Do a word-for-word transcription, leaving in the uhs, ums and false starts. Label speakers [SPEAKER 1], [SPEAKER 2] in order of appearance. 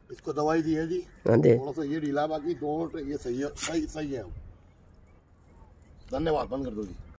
[SPEAKER 1] इसको दवाई दी है जी,
[SPEAKER 2] हाँ दे
[SPEAKER 1] थोड़ा सा ये ढीला, बाकी दोनों ये सही है, सही सही है। धन्यवाद, बंद कर दो जी।